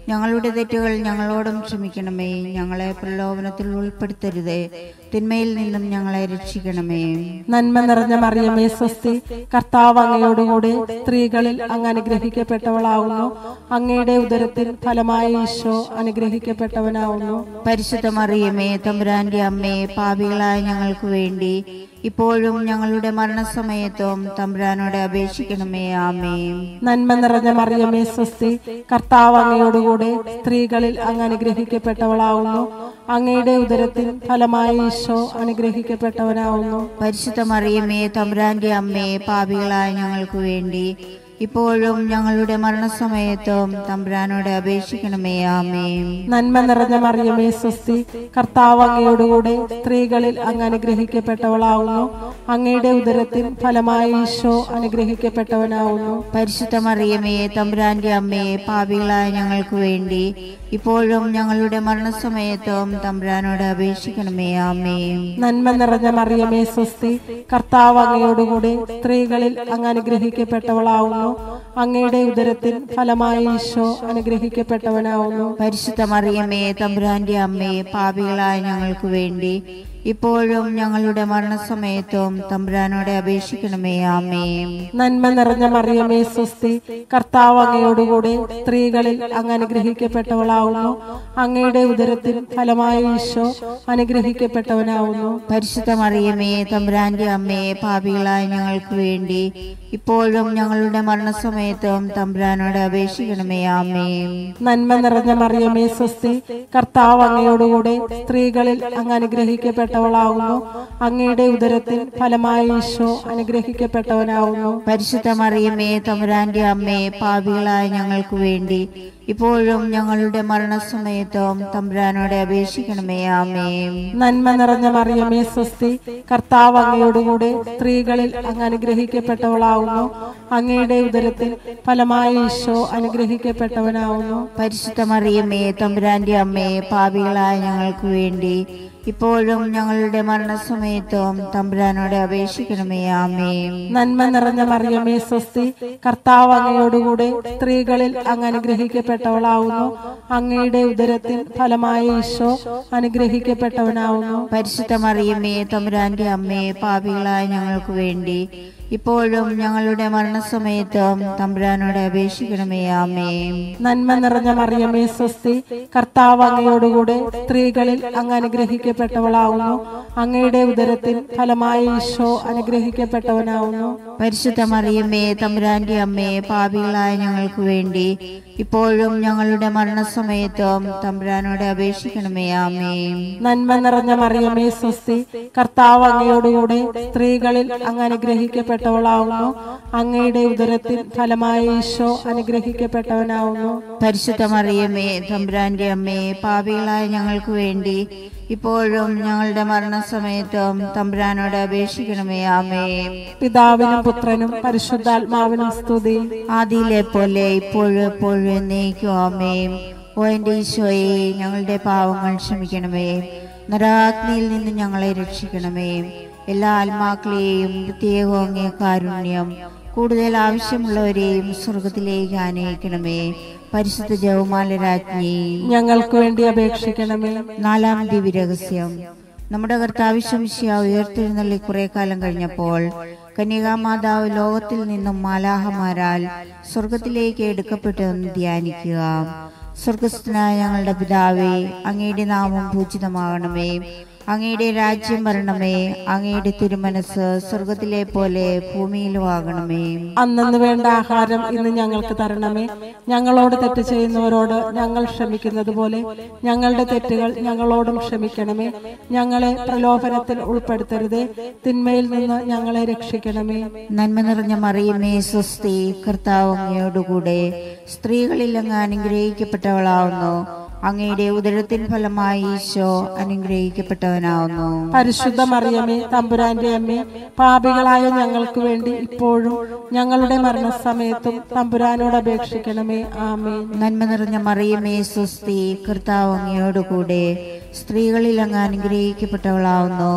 ഞങ്ങളുടെ തെറ്റുകൾ ഞങ്ങളോടും ക്ഷമിക്കണമേ. ഞങ്ങളെ പ്രലോഭനത്തിൽ ഉൾപ്പെടുത്തരുതേ, തിന്മയിൽ നിന്നും ഞങ്ങളെ രക്ഷിക്കണമേ. നന്മ നിറഞ്ഞ മറിയമേ സ്വസ്തി, കർത്താവ് അങ്ങയോടുകൂടെ സ്ത്രീകളിൽ അങ്ങ് അനുഗ്രഹിക്കപ്പെട്ടവളാവുന്നു. അങ്ങയുടെ ഉദരത്തിൽ ഫലമായ ഈശോ അനുഗ്രഹിക്കപ്പെട്ടവനാവുന്നു. പരിശുദ്ധ മറിയമേ തമ്പുരാന്റെ അമ്മേ, പാപികളായ ഞങ്ങൾക്ക് വേണ്ടി ഇപ്പോഴും ഞങ്ങളുടെ മരണസമയത്തും തമ്പുരാനോട് അപേക്ഷിക്കണമേ. ആമേൻ. നന്മ നിറഞ്ഞ മറിയമേ സ്വസ്തി, കർത്താവ് അങ്ങയോടുകൂടെ സ്ത്രീകളിൽ അങ്ങ് അനുഗ്രഹിക്കപ്പെട്ടവളാവുന്നു. അങ്ങയുടെ ഉദരത്തിൽ ഫലമായ ഈശോ അനുഗ്രഹിക്കപ്പെട്ടവനാവുന്നു. പരിശുദ്ധ മറിയമേ തമ്പുരാന്റെ അമ്മേ, പാപികളായ ഞങ്ങൾക്ക് വേണ്ടി ഇപ്പോഴും ഞങ്ങളുടെ മരണസമയത്തും തമ്പുരാനോട് അപേക്ഷിക്കണമേ. ആമേൻ. നന്മ നിറഞ്ഞ മറിയമേ സ്വസ്തി, കർത്താവ് അങ്ങയോടുകൂടെ സ്ത്രീകളിൽ അങ്ങ് അനുഗ്രഹിക്കപ്പെട്ടവളാവുന്നു. അങ്ങയുടെ ഉദരത്തിൽ ഫലമായ ഈശോ അനുഗ്രഹിക്കപ്പെട്ടവനാവുന്നു. പരിശുദ്ധ മറിയമേ തമ്പുരാന്റെ അമ്മേ, പാപികളായ ഞങ്ങൾക്ക് വേണ്ടി ഇപ്പോഴും ഞങ്ങളുടെ മരണസമയത്തും തമ്പുരാനോട് അപേക്ഷിക്കണമേ. ആമേൻ. നന്മ നിറഞ്ഞ മറിയമേ സ്വസ്തി, കർത്താവ് അങ്ങയോടുകൂടെ സ്ത്രീകളിൽ അങ്ങ് അനുഗ്രഹിക്കപ്പെട്ടവളാവുന്നു. അങ്ങയുടെ ഉദരത്തിൽ ഫലമായ ഈശോ അനുഗ്രഹിക്കപ്പെട്ടവനാവുന്നു. പരിശുദ്ധ മറിയമേ തമ്പുരാന്റെ അമ്മേ, പാപികളായ ഞങ്ങൾക്ക് വേണ്ടി ഇപ്പോഴും ഞങ്ങളുടെ മരണസമയത്തും തമ്പുരാനോട് അപേക്ഷിക്കണമേ. ആമേൻ. നന്മ നിറഞ്ഞ മറിയമേ സ്വസ്തി, കർത്താവ് അങ്ങയോടുകൂടെ സ്ത്രീകളിൽ അങ്ങ് അനുഗ്രഹിക്കപ്പെട്ടവളാവുന്നു. അങ്ങയുടെ ഉദരത്തിൽ ഫലമായ ഈശോ അനുഗ്രഹിക്കപ്പെട്ടവനാവുന്നു. പരിശുദ്ധ മറിയമേ തമ്പുരാന്റെ അമ്മേ, പാപികളായ ഞങ്ങൾക്ക് വേണ്ടി ഇപ്പോഴും ഞങ്ങളുടെ മരണസമയത്തും തമ്പുരാനോട് അപേക്ഷിക്കണമേ. ആമേൻ. നന്മ നിറഞ്ഞ മറിയമേ സ്വസ്തി, കർത്താവ് അങ്ങയോടുകൂടെ സ്ത്രീകളിൽ അങ്ങ് അനുഗ്രഹിക്കപ്പെട്ടവളാവുന്നു. അങ്ങയുടെ ഉദരത്തിൽ ഫലമായ ഈശോ അനുഗ്രഹിക്കപ്പെട്ടവനാവുന്നു. പരിശുദ്ധ മറിയമേ തമ്പുരാന്റെ അമ്മേ, പാപികളായ ഞങ്ങൾക്ക് വേണ്ടി ഇപ്പോഴും ഞങ്ങളുടെ മരണസമയത്തും തമ്പുരാനോട് അപേക്ഷിക്കണമേ. ആമേൻ. നന്മ നിറഞ്ഞ മറിയമേ സ്വസ്തി, കർത്താവ് അങ്ങയോടുകൂടെ സ്ത്രീകളിൽ അങ്ങ് അനുഗ്രഹിക്കപ്പെട്ടവളാവുന്നു. അങ്ങയുടെ ഉദരത്തിൽ ഫലമായ ഈശോ അനുഗ്രഹിക്കപ്പെട്ടവനാവുന്നു. പരിശുദ്ധ മറിയമേ തമ്പുരാന്റെ അമ്മേ, പാപികളായ ഞങ്ങൾക്ക് വേണ്ടി ഇപ്പോഴും ഞങ്ങളുടെ മരണസമയത്തും തമ്പുരാനോട് അപേക്ഷിക്കണമേ. ആമേൻ. നന്മ നിറഞ്ഞ മറിയമേ സ്വസ്തി, കർത്താവ് അങ്ങയോടുകൂടെ സ്ത്രീകളിൽ അങ്ങ് അനുഗ്രഹിക്കപ്പെട്ടവളാവുന്നു. അങ്ങയുടെ ഉദരത്തിൽ ഫലമായ ഈശോ അനുഗ്രഹിക്കപ്പെട്ടവനാവുന്നു. പരിശുദ്ധ മറിയമേ തമ്പുരാന്റെ അമ്മേ, പാപികളായ ഞങ്ങൾക്ക് വേണ്ടി ഇപ്പോഴും ഞങ്ങളുടെ മരണസമയത്തും തമ്പുരാനോട് അപേക്ഷിക്കണമേ. ആമേൻ. നന്മ നിറഞ്ഞ മറിയമേ സ്വസ്തി, കർത്താവ് അങ്ങയോടുകൂടെ സ്ത്രീകളിൽ അങ്ങ് അനുഗ്രഹിക്കപ്പെട്ടവളാവുന്നു. അങ്ങയുടെ ഉദരത്തിൽ ഫലമായ ഈശോ അനുഗ്രഹിക്കപ്പെട്ടവനാവുന്നു. പരിശുദ്ധ മറിയമേ തമ്പുരാന്റെ അമ്മേ, പാപികളായ ഞങ്ങൾക്ക് വേണ്ടി ഇപ്പോഴും ഞങ്ങളുടെ മരണസമയത്തും തമ്പുരാനോട് അപേക്ഷിക്കണമേ. ആമേൻ. നന്മ നിറഞ്ഞ മറിയമേ സ്വസ്തി, കർത്താവ് അങ്ങയോടുകൂടെ സ്ത്രീകളിൽ അങ്ങ് അനുഗ്രഹിക്കപ്പെട്ടവളാവുന്നു. അങ്ങയുടെ ഉദരത്തിൽ ഫലമായ ഈശോ അനുഗ്രഹിക്കപ്പെട്ടവനാവുന്നു. പരിശുദ്ധ മറിയമേ തമ്പുരാന്റെ അമ്മേ, പാപികളായ ഞങ്ങൾക്ക് വേണ്ടി ഇപ്പോഴും ഞങ്ങളുടെ മരണസമയത്തും തമ്പുരാനോട് അപേക്ഷിക്കണമേ. ആമേൻ. പിതാവിനും പുത്രനും പരിശുദ്ധാത്മാവിനും സ്തുതി, ആദിയിലെ പോലെ ഇപ്പോഴും എപ്പോഴും എന്നേക്കും. ആമേൻ. ഓ എന്റെ ഈശോയെ, ഞങ്ങളുടെ പാവങ്ങൾ ക്ഷമിക്കണമേ. നരകാഗ്നിയിൽ നിന്ന് ഞങ്ങളെ രക്ഷിക്കണമേ. എല്ലാ ആത്മാക്കളെയും പ്രത്യേകം അങ്ങേ കാരുണ്യം കൂടുതൽ ആവശ്യമുള്ളവരെയും സ്വർഗത്തിലേക്ക് ആനയിക്കണമേ. പരിശുദ്ധ ജപമാല രാജ്ഞി, ഞങ്ങൾക്ക് വേണ്ടി അപേക്ഷിക്കണമേ. നാലാം ദിവ്യരഹസ്യം. നമ്മുടെ കർത്താവ് ശംശിയ ഉയർത്തെഴുന്നള്ളി കുറെ കാലം കഴിഞ്ഞപ്പോൾ കന്യകാമാതാവ് ലോകത്തിൽ നിന്നും മാലാഹമാരാൽ സ്വർഗത്തിലേക്ക് എടുക്കപ്പെട്ടെന്ന് ധ്യാനിക്കുക. സ്വർഗസ്ഥനായ ഞങ്ങളുടെ പിതാവേ, അങ്ങയുടെ നാമം പൂജിതമാകണമേ. അങ്ങയുടെ രാജ്യം വരണമേ. അങ്ങയുടെ തിരുമനസ് സ്വർഗത്തിലെ പോലെ ഭൂമിയിലും ആകണമേ. അന്നു വേണ്ട ആഹാരം ഇന്ന് ഞങ്ങൾക്ക് തരണമേ. ഞങ്ങളോട് തെറ്റ് ചെയ്യുന്നവരോട് ഞങ്ങൾ ക്ഷമിക്കുന്നത് പോലെ ഞങ്ങളുടെ തെറ്റുകൾ ഞങ്ങളോടും ക്ഷമിക്കണമേ. ഞങ്ങളെ പ്രലോഭനത്തിൽ ഉൾപ്പെടുത്തരുതേ, തിന്മയിൽ നിന്ന് ഞങ്ങളെ രക്ഷിക്കണമേ. നന്മ നിറഞ്ഞ മറിയമേ സ്വസ്തി, കർത്താവ് അങ്ങയോടുകൂടെ സ്ത്രീകളിൽ അങ്ങ് അനുഗ്രഹിക്കപ്പെട്ടവളാവുന്നു. അങ്ങയുടെ ഉദരത്തിൻ ഫലമായി ഈശോ അനുഗ്രഹിക്കപ്പെട്ടവനാവുന്നു. പരിശുദ്ധ മറിയമേ തമ്പുരാന്റെ അമ്മേ, പാപികളായ ഞങ്ങൾക്ക് വേണ്ടി ഇപ്പോഴും ഞങ്ങളുടെ മരണസമയത്തും തമ്പുരാനോട് അപേക്ഷിക്കണമേ. ആമേൻ. നന്മ നിറഞ്ഞ മറിയമേ സ്വസ്തി, കർത്താവ് അങ്ങയോടുകൂടെ സ്ത്രീകളിൽ അങ്ങ് അനുഗ്രഹിക്കപ്പെട്ടവളാവുന്നു.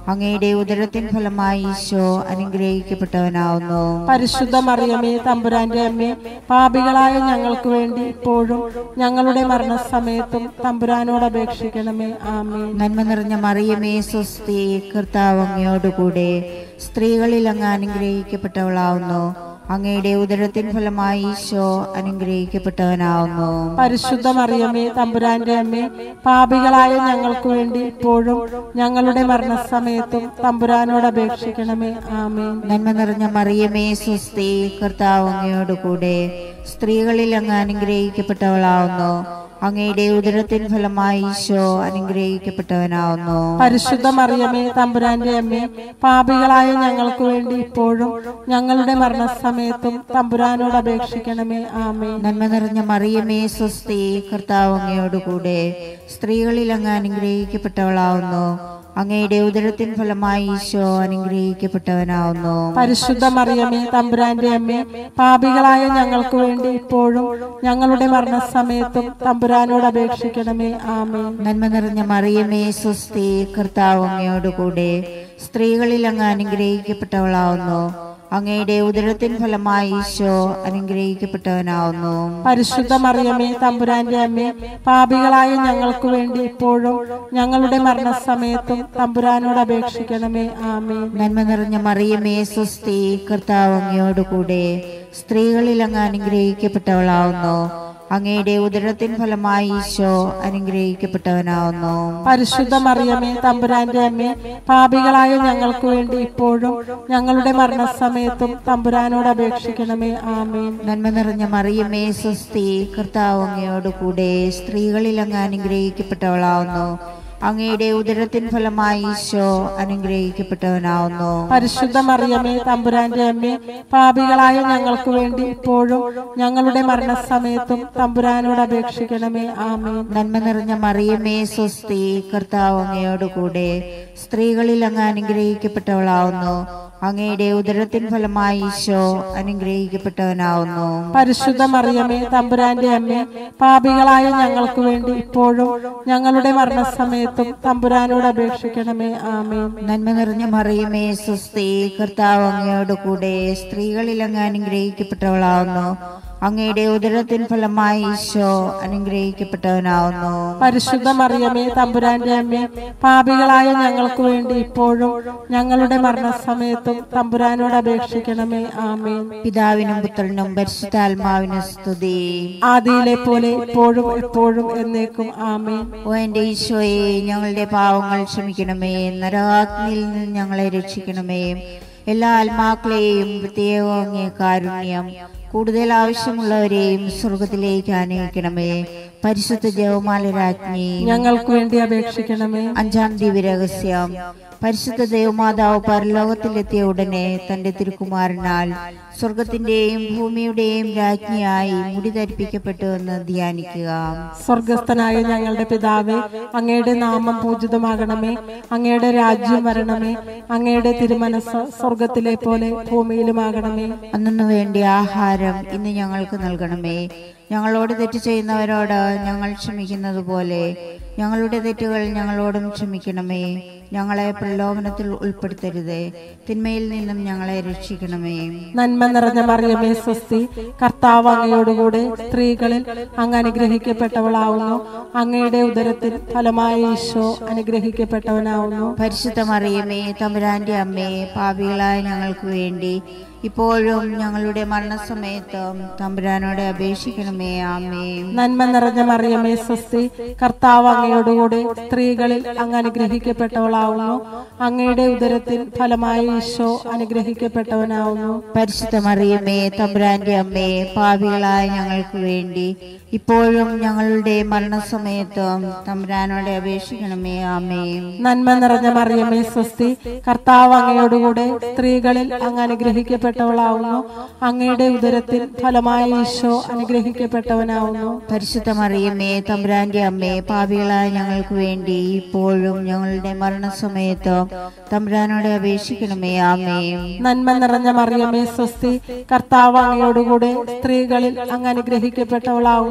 അങ്ങയുടെ ഉദരത്തിൻ ഫലമായി ഈശോ അനുഗ്രഹിക്കപ്പെട്ടവനാവുന്നു. പരിശുദ്ധ മറിയമേ തമ്പുരാന്റെ അമ്മേ, പാപികളായ ഞങ്ങൾക്ക് വേണ്ടി ഇപ്പോഴും ഞങ്ങളുടെ മരണസമയത്തും തമ്പുരാനോട് അപേക്ഷിക്കണമേ. ആമേൻ. നന്മ നിറഞ്ഞ മറിയമേ സ്വസ്തി, കർത്താവ് അങ്ങയോടുകൂടെ സ്ത്രീകളിൽ അങ്ങ് അനുഗ്രഹിക്കപ്പെട്ടവളാവുന്നു. അങ്ങയുടെ ഉദരത്തിൻ ഫലമായി ഈശോ അനുഗ്രഹിക്കപ്പെട്ടവനാവുന്നു. പരിശുദ്ധ മറിയമേ തമ്പുരാന്റെ അമ്മേ, പാപികളായ ഞങ്ങൾക്ക് വേണ്ടി ഇപ്പോഴും ഞങ്ങളുടെ മരണസമയത്തും തമ്പുരാനോട് അപേക്ഷിക്കണമേ. ആമേൻ. നന്മ നിറഞ്ഞ മറിയമേ സ്വസ്തി, കർത്താവ് അങ്ങയോടുകൂടെ സ്ത്രീകളിൽ അങ്ങ് അനുഗ്രഹിക്കപ്പെട്ടവളാവുന്നു. അങ്ങയുടെ ഉദരത്തിൻ ഫലമായി ഈശോ അനുഗ്രഹിക്കപ്പെട്ടവനാവുന്നു. പരിശുദ്ധ മറിയമേ തമ്പുരാന്റെ അമ്മേ, പാപികളായ ഞങ്ങൾക്ക് വേണ്ടി ഇപ്പോഴും ഞങ്ങളുടെ മരണസമയത്തും തമ്പുരാനോട് അപേക്ഷിക്കണമേ. ആമേൻ. നന്മ നിറഞ്ഞ മറിയമേ സ്വസ്തി, കർത്താവ് അങ്ങയോടുകൂടെ സ്ത്രീകളിൽ അങ്ങ് അനുഗ്രഹിക്കപ്പെട്ടവളാവുന്നു. അങ്ങയുടെ ഉദരത്തിൻ ഫലമായി ഈശോ അനുഗ്രഹിക്കപ്പെട്ടവനാവുന്നു. പരിശുദ്ധ മറിയമേ തമ്പുരാന്റെ അമ്മേ, പാപികളായ ഞങ്ങൾക്ക് വേണ്ടി ഇപ്പോഴും ഞങ്ങളുടെ മരണസമയത്തും തമ്പുരാനോട് അപേക്ഷിക്കണമേ. ആമേൻ. നന്മ നിറഞ്ഞ മറിയമേ സ്വസ്തി, കർത്താവ് അങ്ങയോടുകൂടെ സ്ത്രീകളിൽ അങ്ങ് അനുഗ്രഹിക്കപ്പെട്ടവളാവുന്നു. അങ്ങയുടെ ഉദരത്തിൻ ഫലമായി ഈശോ അനുഗ്രഹിക്കപ്പെട്ടവനാവുന്നു. പരിശുദ്ധ മറിയമേ തമ്പുരാന്റെ അമ്മേ, പാപികളായ ഞങ്ങൾക്ക് വേണ്ടി ഇപ്പോഴും ഞങ്ങളുടെ മരണസമയത്തും തമ്പുരാനോട് അപേക്ഷിക്കണമേ. ആമേൻ. നന്മ നിറഞ്ഞ മറിയമേ സ്വസ്തി, കർത്താവ് അങ്ങയോടുകൂടെ സ്ത്രീകളിൽ അങ്ങ് അനുഗ്രഹിക്കപ്പെട്ടവളാവുന്നു. അങ്ങയുടെ ഉദരത്തിൻ ഫലമായി ഈശോ അനുഗ്രഹിക്കപ്പെട്ടവനാവുന്നു. പരിശുദ്ധ മറിയമേ തമ്പുരാന്റെ അമ്മേ, പാപികളായ ഞങ്ങൾക്ക് വേണ്ടി ഇപ്പോഴും ഞങ്ങളുടെ മരണസമയത്തും തമ്പുരാനോട് അപേക്ഷിക്കണമേ. ആമേൻ. നന്മ നിറഞ്ഞ മറിയമേ സ്വസ്തി, കർത്താവ് അങ്ങയോടുകൂടെ സ്ത്രീകളിൽ അങ്ങ് അനുഗ്രഹിക്കപ്പെട്ടവളാവുന്നു. അങ്ങയുടെ ഉദരത്തിൻ ഫലമായി ഈശോ അനുഗ്രഹിക്കപ്പെട്ടവനാവുന്നു. പരിശുദ്ധ മറിയമേ തമ്പുരാന്റെ അമ്മേ, പാപികളായ ഞങ്ങൾക്ക് വേണ്ടി ഇപ്പോഴും ഞങ്ങളുടെ മരണസമയത്തും തമ്പുരാനോട് അപേക്ഷിക്കണമേ. ആമേൻ. നന്മ നിറഞ്ഞ മറിയമേ സ്വസ്തി, കർത്താവ് അങ്ങയോടുകൂടെ സ്ത്രീകളിൽ അങ്ങ് അനുഗ്രഹിക്കപ്പെട്ടവളാവുന്നു. അങ്ങയുടെ ഉദരത്തിൻ ഫലമായി ഈശോ അനുഗ്രഹിക്കപ്പെട്ടവനാവുന്നു. പരിശുദ്ധ മറിയമേ തമ്പുരാന്റെ അമ്മേ, പാപികളായ ഞങ്ങൾക്ക് വേണ്ടി ഇപ്പോഴും ഞങ്ങളുടെ മരണസമയത്തും തമ്പുരാനോട് അപേക്ഷിക്കണമേ. ആമേൻ. നന്മ നിറഞ്ഞ മറിയമേ സ്വസ്തി, കർത്താവ് അങ്ങയോടുകൂടെ സ്ത്രീകളിൽ അങ്ങ് അനുഗ്രഹിക്കപ്പെട്ടവളാവുന്നു. അങ്ങയുടെ ഉദരത്തിൻ ഫലമായി ഈശോ അനുഗ്രഹിക്കപ്പെട്ടവനാവുന്നു. പരിശുദ്ധ മറിയമേ തമ്പുരാന്റെ അമ്മേ, പാപികളായ ഞങ്ങൾക്ക് വേണ്ടി ഇപ്പോഴും ഞങ്ങളുടെ മരണസമയത്തും തമ്പുരാനോട് അപേക്ഷിക്കണമേ. ആമേൻ. പിതാവിനും പുത്രനും പരിശുദ്ധാത്മാവിനും സ്തുതി. ആദിയിലെ പോലെ ഇപ്പോഴും എപ്പോഴും എന്നേക്കും. ആമേൻ. ഓ എന്റെ ഈശോയെ, ഞങ്ങളുടെ പാവങ്ങൾ ക്ഷമിക്കണമേ. നരകാഗ്നിയിൽ നിന്ന് ഞങ്ങളെ രക്ഷിക്കണമേ. എല്ലാ ആത്മാക്കളെയും പ്രത്യേകം അങ്ങേ കാരുണ്യം കൂടുതൽ ആവശ്യമുള്ളവരെയും സ്വർഗത്തിലേക്ക് ആനയിക്കണമേ. പരിശുദ്ധ ജപമാല രാജ്ഞി, ഞങ്ങൾക്ക് വേണ്ടി അപേക്ഷിക്കണമേ. അഞ്ചാം ദിവ്യരഹസ്യം. പരിശുദ്ധ ദേവമാതാവ് പരലോകത്തിലെത്തിയ ഉടനെ തന്റെ തിരുക്കുമാരനാൽ സ്വർഗത്തിന്റെയും ഭൂമിയുടെയും രാജ്ഞിയായി മുടി ധരിപ്പിക്കപ്പെട്ടു എന്ന് ധ്യാനിക്കുക. സ്വർഗസ്ഥനായ ഞങ്ങളുടെ പിതാവേ, അങ്ങയുടെ നാമം പൂജിതമാകണമേ. അങ്ങയുടെ രാജ്യം വരണമേ. അങ്ങയുടെ തിരുമനസ് സ്വർഗത്തിലെ പോലെ ഭൂമിയിലുമാകണമേ. അന്നു വേണ്ടി ആഹാരം ഇന്ന് ഞങ്ങൾക്ക് നൽകണമേ. ഞങ്ങളോട് തെറ്റ് ചെയ്യുന്നവരോട് ഞങ്ങൾ ക്ഷമിക്കുന്നത് പോലെ ഞങ്ങളുടെ തെറ്റുകൾ ഞങ്ങളോടും ക്ഷമിക്കണമേ. ഞങ്ങളെ പ്രലോഭനത്തിൽ ഉൾപ്പെടുത്തരുതേ, തിന്മയിൽ നിന്നും ഞങ്ങളെ രക്ഷിക്കണമേ. നന്മ നിറഞ്ഞ മറിയമേ സ്വസ്തി, കർത്താവ് അങ്ങയോടുകൂടെ സ്ത്രീകളിൽ അങ്ങ് അനുഗ്രഹിക്കപ്പെട്ടവളാവുന്നു. അങ്ങയുടെ ഉദരത്തിൽ ഫലമായ ഈശോ അനുഗ്രഹിക്കപ്പെട്ടവനാവുന്നു. പരിശുദ്ധ മറിയമേ തമ്പുരാന്റെ അമ്മേ, പാപികളായ ഞങ്ങൾക്ക് വേണ്ടി ഇപ്പോഴും ഞങ്ങളുടെ മരണസമയത്തും തമ്പുരാനോട് അപേക്ഷിക്കണമേ. ആമേൻ. നന്മ നിറഞ്ഞ മറിയമേ സ്വസ്തി, കർത്താവ് അങ്ങയോടുകൂടെ സ്ത്രീകളിൽ അങ്ങ് അനുഗ്രഹിക്കപ്പെട്ടവളാവുന്നു. അങ്ങയുടെ ഉദരത്തിൽ ഫലമായ ഈശോ അനുഗ്രഹിക്കപ്പെട്ടവനാവുന്നു. പരിശുദ്ധ മറിയമേ തമ്പുരാന്റെ അമ്മേ, പാപികളായ ഞങ്ങൾക്ക് വേണ്ടി ഇപ്പോഴും ഞങ്ങളുടെ മരണസമയത്തും തമ്പുരാനോട് അപേക്ഷിക്കണമേ. ആമേൻ. നന്മ നിറഞ്ഞ മറിയമേ സ്വസ്തി, കർത്താവ് അങ്ങയോടുകൂടെ സ്ത്രീകളിൽ അങ്ങ് അനുഗ്രഹിക്കപ്പെട്ടവളാവുന്നു. അങ്ങയുടെ ഉദരത്തിൽ ഫലമായ ഈശോ അനുഗ്രഹിക്കപ്പെട്ടവനാവുന്നു. പരിശുദ്ധ മറിയമേ തമ്പുരാന്റെ അമ്മേ, പാപികളായ ഞങ്ങൾക്ക് വേണ്ടി ഇപ്പോഴും ഞങ്ങളുടെ മരണസമയത്തും തമ്പുരാനോട് അപേക്ഷിക്കണമേ. ആമേൻ. നന്മ നിറഞ്ഞ മറിയമേ സ്വസ്തി, കർത്താവ് അങ്ങയോടുകൂടെ സ്ത്രീകളിൽ അങ്ങ് അനുഗ്രഹിക്കപ്പെട്ടവളാവുന്നു.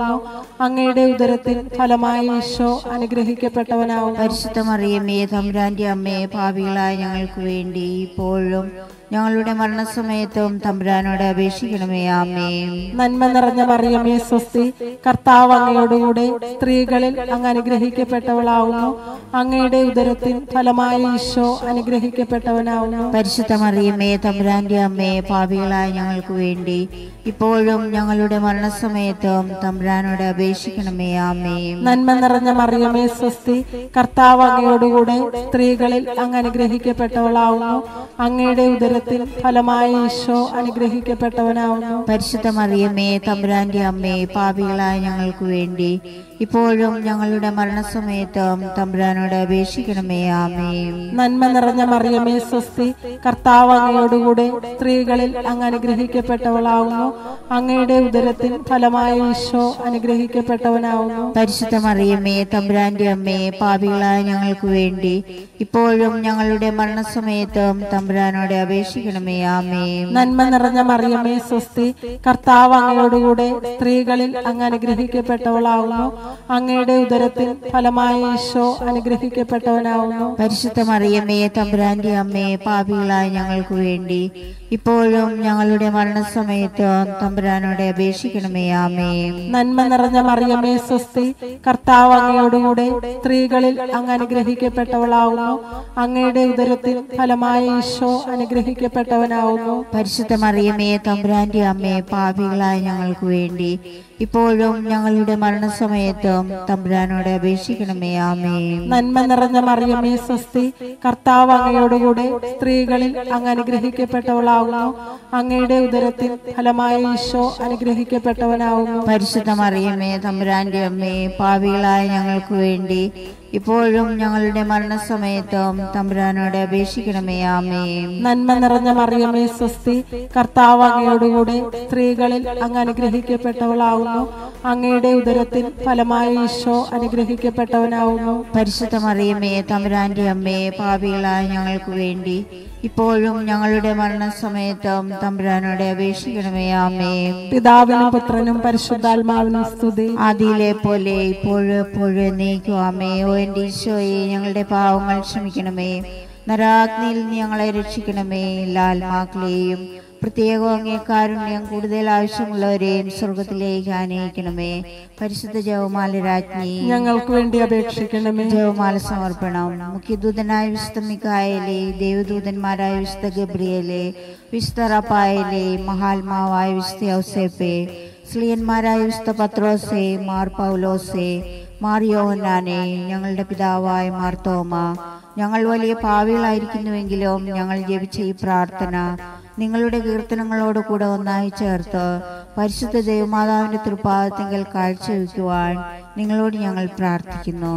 അങ്ങയുടെ ഉദരത്തിൻ ഫലമായി ഈശോ അനുഗ്രഹിക്കപ്പെട്ടവനാവുന്നു. പരിശുദ്ധ മറിയമേ തമ്പുരാന്റെ അമ്മേ, പാപികളായ ഞങ്ങൾക്ക് വേണ്ടി ഇപ്പോഴും ഞങ്ങളുടെ മരണസമയത്തും തമ്പുരാനോട് അപേക്ഷിക്കണമേ. ആമേൻ. നന്മ നിറഞ്ഞ മറിയമേ സ്വസ്തി, കർത്താവ് അങ്ങയോടുകൂടെ സ്ത്രീകളിൽ അങ്ങ് അനുഗ്രഹിക്കപ്പെട്ടവളാവുന്നു. അങ്ങയുടെ ഉദരത്തിൻ ഫലമായി ഈശോ അനുഗ്രഹിക്കപ്പെട്ടവനാവുന്നു. പരിശുദ്ധ മറിയമേ തമ്പുരാന്റെ അമ്മേ, പാപികളായ ഞങ്ങൾക്ക് വേണ്ടി ഇപ്പോഴും ഞങ്ങളുടെ മരണസമയത്തും തമ്പുരാനോട് അപേക്ഷിക്കണമേ. ആമേൻ. നന്മ നിറഞ്ഞ മറിയമേ സ്വസ്തി, കർത്താവ് അങ്ങയോടുകൂടെ സ്ത്രീകളിൽ അങ്ങ് അനുഗ്രഹിക്കപ്പെട്ടവളാവുന്നു. അങ്ങയുടെ ഉദരത്തിൻ ഫലമായി ഈശോ അനുഗ്രഹിക്കപ്പെട്ടവനാവുന്നു. പരിശുദ്ധ മറിയമേ തമ്പുരാന്റെ അമ്മേ, പാപികളായ ഞങ്ങൾക്ക് വേണ്ടി ഇപ്പോഴും ഞങ്ങളുടെ മരണസമയത്തും തമ്പുരാനോട് അപേക്ഷിക്കണമേ. ആമേൻ. നന്മ നിറഞ്ഞ മറിയമേ സ്വസ്തി, കർത്താവ് അങ്ങയോടുകൂടെ സ്ത്രീകളിൽ അങ്ങ് അനുഗ്രഹിക്കപ്പെട്ടവളാവുന്നു. അങ്ങയുടെ ഉദരത്തിൻ ഫലമായി ഈശോ അനുഗ്രഹിക്കപ്പെട്ടവനാവുന്നു. പരിശുദ്ധ മറിയമേ തമ്പുരാന്റെ അമ്മേ, പാപികളായ ഞങ്ങൾക്ക് വേണ്ടി ഇപ്പോഴും ഞങ്ങളുടെ മരണസമയത്തും തമ്പുരാനോട് അപേക്ഷിക്കണമേ. ആമേൻ. നന്മ നിറഞ്ഞ മറിയമേ സ്വസ്തി, കർത്താവ് അങ്ങയോടുകൂടെ സ്ത്രീകളിൽ അങ്ങ് അനുഗ്രഹിക്കപ്പെട്ടവളാവുന്നു. അങ്ങയുടെ ഉദരത്തിൻ ഫലമായി ഈശോ അനുഗ്രഹിക്കപ്പെട്ടവനാവുന്നു. പരിശുദ്ധ മറിയമേ തമ്പുരാന്റെ അമ്മേ, പാപികളായ ഞങ്ങൾക്ക് വേണ്ടി ഇപ്പോഴും ഞങ്ങളുടെ മരണസമയത്തും തമ്പുരാനോട് അപേക്ഷിക്കണമേ. ആമേൻ. നന്മ നിറഞ്ഞ മറിയമേ സ്വസ്തി, കർത്താവ് അങ്ങയോടുകൂടെ സ്ത്രീകളിൽ അങ്ങ് അനുഗ്രഹിക്കപ്പെട്ടവളാവുന്നു. അങ്ങയുടെ ഉദരത്തിൻ ഫലമായി ഈശോ അനുഗ്രഹിക്കപ്പെട്ടവനാവുന്നു. പരിശുദ്ധ മറിയമേ തമ്പുരാന്റെ അമ്മേ, പാപികളായ ഞങ്ങൾക്ക് വേണ്ടി ഇപ്പോഴും ഞങ്ങളുടെ മരണസമയത്തും തമ്പുരാനോട് അപേക്ഷിക്കണമേ. ആമേൻ. നന്മ നിറഞ്ഞ മറിയമേ സ്വസ്തി, കർത്താവ് അങ്ങയോടുകൂടെ സ്ത്രീകളിൽ അങ്ങ് അനുഗ്രഹിക്കപ്പെട്ടവളാവുന്നു. അങ്ങയുടെ ഉദരത്തിൻ ഫലമായി ഈശോ അനുഗ്രഹിക്കപ്പെട്ടവനാവുന്നു. പരിശുദ്ധ മറിയമേ തമ്പുരാന്റെ അമ്മേ, പാപികളായ ഞങ്ങൾക്ക് വേണ്ടി ഇപ്പോഴും ഞങ്ങളുടെ മരണസമയത്തും തമ്പുരാനോട് അപേക്ഷിക്കണമേ. ആമേൻ. നന്മ നിറഞ്ഞ മറിയമേ സ്വസ്തി, കർത്താവ് അങ്ങയോടുകൂടെ സ്ത്രീകളിൽ അങ്ങ് അനുഗ്രഹിക്കപ്പെട്ടവളാവുന്നു. അങ്ങയുടെ ഉദരത്തിൻ ഫലമായി ഈശോ അനുഗ്രഹിക്കപ്പെട്ടവനാവുന്നു. പരിശുദ്ധ മറിയമേ തമ്പുരാന്റെ അമ്മേ, പാപികളായ ഞങ്ങൾക്ക് വേണ്ടി ഇപ്പോഴും ഞങ്ങളുടെ മരണസമയത്തും തമ്പുരാനോട് അപേക്ഷിക്കണമേ. ആമേൻ. പിതാവിനും പുത്രനും പരിശുദ്ധാത്മാവിനും സ്തുതി, ആദിയിലെ പോലെ ഇപ്പോഴും എപ്പോഴും എന്നേക്കും. ആമേൻ. ഓ എന്റെ ഈശോയെ, ഞങ്ങളുടെ പാവങ്ങൾ ക്ഷമിക്കണമേ. നരാഗ്നിയിൽ നിന്ന് ഞങ്ങളെ രക്ഷിക്കണമേ. എല്ലാ ആത്മാക്കളെയും പ്രത്യേകം അങ്ങേ കാരുണ്യം കൂടുതൽ ആവശ്യമുള്ളവരെയും സ്വർഗത്തിലേക്ക് ആനയിക്കണമേ. പരിശുദ്ധ ജപമാല രാജ്ഞി, ഞങ്ങൾക്ക് വേണ്ടി അപേക്ഷിക്കണമേ. ജപമാല സമർപ്പണം. മുഖ്യദൂതനായ വിശുദ്ധ മിഖായേലേ, ദേവദൂതന്മാരായ വിശുദ്ധ ഗബ്രിയേലേ, വിശുദ്ധ റഫായേലേ, മഹാത്മാവായ വിശുദ്ധ യൗസേപ്പേ, സ്ലീഹന്മാരായ വിശുദ്ധ പത്രോസേ, മാർ പൗലോസേ, മാർ യോഹന്നാനേ, ഞങ്ങളുടെ പിതാവായ മാർ തോമ, ഞങ്ങൾ വലിയ പാവികളായിരിക്കുന്നുവെങ്കിലും ഞങ്ങൾ ജപിച്ച ഈ പ്രാർത്ഥന നിങ്ങളുടെ കീർത്തനങ്ങളോട് കൂടെ ഒന്നായി ചേർത്ത് പരിശുദ്ധ ദേവമാതാവിന്റെ തൃപ്പാദത്തിങ്കൽ കാഴ്ചവെക്കുവാൻ നിങ്ങളോട് ഞങ്ങൾ പ്രാർത്ഥിക്കുന്നു.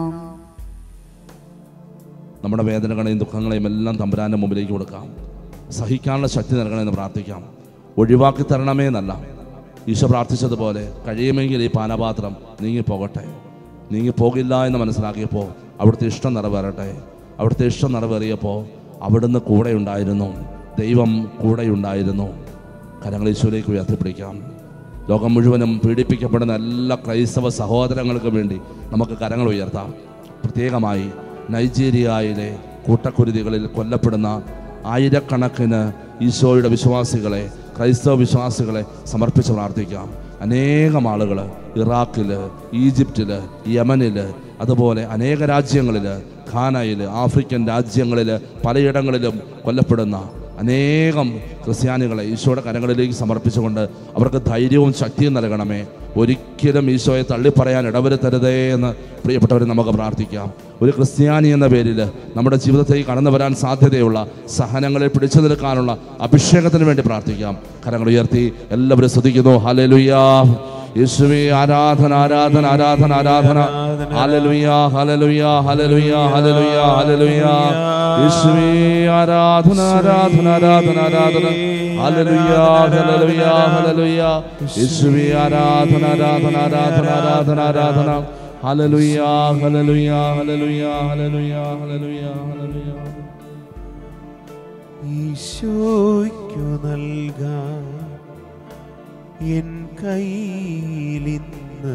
നമ്മുടെ വേദനകളെയും ദുഃഖങ്ങളെയും എല്ലാം തമ്പുരാൻ്റെ മുമ്പിലേക്ക് കൊടുക്കാം. സഹിക്കാനുള്ള ശക്തി നൽകണമെന്ന് പ്രാർത്ഥിക്കാം. ഒഴിവാക്കി തരണമേ എന്നല്ല, ഈശോ പ്രാർത്ഥിച്ചതുപോലെ കഴിയുമെങ്കിൽ ഈ പാനപാത്രം നീങ്ങിപ്പോകട്ടെ. നീങ്ങിപ്പോകില്ല എന്ന് മനസ്സിലാക്കിയപ്പോൾ അവിടുത്തെ ഇഷ്ടം നിറവേറട്ടെ. അവിടുത്തെ ഇഷ്ടം നിറവേറിയപ്പോൾ അവിടുന്ന് കൂടെ ഉണ്ടായിരുന്നു, ദൈവം കൂടെയുണ്ടായിരുന്നു. കരങ്ങൾ ഈശോയിലേക്ക് ഉയർത്തിപ്പിടിക്കാം. ലോകം മുഴുവനും പീഡിപ്പിക്കപ്പെടുന്ന എല്ലാ ക്രൈസ്തവ സഹോദരങ്ങൾക്കും വേണ്ടി നമുക്ക് കരങ്ങൾ ഉയർത്താം. പ്രത്യേകമായി നൈജീരിയയിലെ കൂട്ടക്കുരുതികളിൽ കൊല്ലപ്പെടുന്ന ആയിരക്കണക്കിന് ഈശോയുടെ വിശ്വാസികളെ, ക്രൈസ്തവ വിശ്വാസികളെ സമർപ്പിച്ച് പ്രാർത്ഥിക്കാം. അനേകം ആളുകൾ ഇറാഖിൽ, ഈജിപ്തിൽ, യമനിൽ, അതുപോലെ അനേക രാജ്യങ്ങളിൽ, ഖാനയിൽ, ആഫ്രിക്കൻ രാജ്യങ്ങളിൽ പലയിടങ്ങളിലും കൊല്ലപ്പെടുന്ന അനേകം ക്രിസ്ത്യാനികളെ ഈശോയുടെ കരങ്ങളിലേക്ക് സമർപ്പിച്ചുകൊണ്ട് അവർക്ക് ധൈര്യവും ശക്തിയും നൽകണമേ. ഒരിക്കലും ഈശോയെ തള്ളിപ്പറയാൻ ഇടവരുത്തരുതേ എന്ന് പ്രിയപ്പെട്ടവരെ നമുക്ക് പ്രാർത്ഥിക്കാം. ഒരു ക്രിസ്ത്യാനി എന്ന പേരിൽ നമ്മുടെ ജീവിതത്തേക്ക് കടന്നു വരാൻ സാധ്യതയുള്ള സഹനങ്ങളെ പിടിച്ചു നിൽക്കാനുള്ള അഭിഷേകത്തിന് വേണ്ടി പ്രാർത്ഥിക്കാം. കരങ്ങൾ ഉയർത്തി എല്ലാവരും സ്തുതിക്കുന്നു. ഹല്ലേലൂയാ. യേശുവേ ആരാധന, ആരാധന, ആരാധന, ആരാധന. ഹല്ലേലൂയാ, ഹല്ലേലൂയാ, ഹല്ലേലൂയാ, ഹല്ലേലൂയാ, ഹല്ലേലൂയാ. യേശുവേ ആരാധന, ആരാധന, ആരാധന, ആരാധന. ഹല്ലേലൂയാ, ഹല്ലേലൂയാ, ഹല്ലേലൂയാ. യേശുവേ ആരാധന, ആരാധന, ആരാധന, ആരാധന, ആരാധന. ഹല്ലേലൂയാ, ഹല്ലേലൂയാ, ഹല്ലേലൂയാ, ഹല്ലേലൂയാ, ഹല്ലേലൂയാ, ഹല്ലേലൂയാ. ഈശോയ്ക്കു നൽകാൻ എൻ കയ്യിലിന്ന് നിന്ന്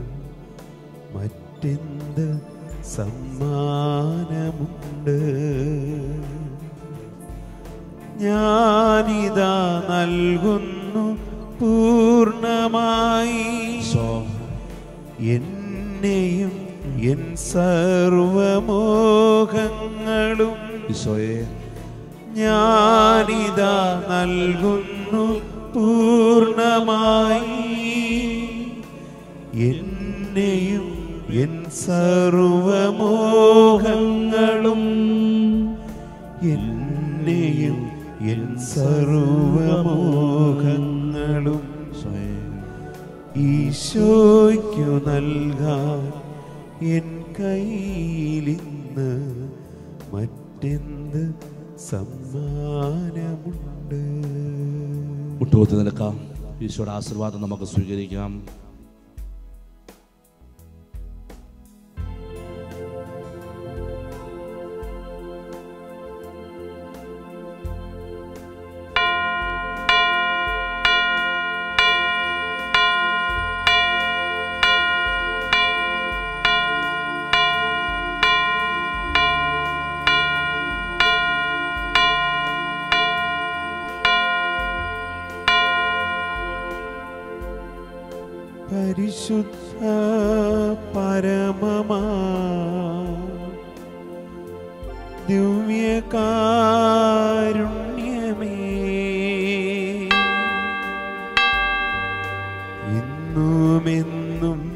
മറ്റെന്ത് സമ്മാനമുണ്ട്? ഞാനിതാ നൽകുന്നു പൂർണ്ണമായി എന്നെയും എൻ സർവമോഹങ്ങളും. ഞാനിതാ നൽകുന്നു പൂർണ്ണമായി എന്നെയും എൻ സർവമോഹങ്ങളും. എന്നെയും എൻ സർവമോഹങ്ങളും ഈശോയ്ക്കു നൽകാൻ എൻ കയ്യിലിന്ന് മറ്റെന്ത് സമ്മാനമുണ്ട്? മുട്ടുകുത്തി നിൽക്കാം. ഈശോയുടെ ആശീർവാദം നമുക്ക് സ്വീകരിക്കാം. പരിശുദ്ധ പരമമാ ദിവ്യകാരുണ്യമേ, ഇന്നുമെന്നും